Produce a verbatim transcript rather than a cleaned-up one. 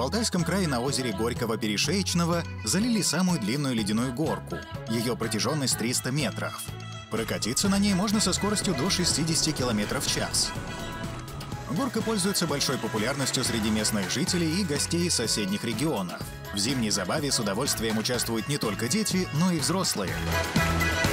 Алтайском крае на озере Горького-Перешеечного залили самую длинную ледяную горку. Ее протяженность триста метров. Прокатиться на ней можно со скоростью до шестидесяти километров в час. Горка пользуется большой популярностью среди местных жителей и гостей из соседних регионов. В зимней забаве с удовольствием участвуют не только дети, но и взрослые.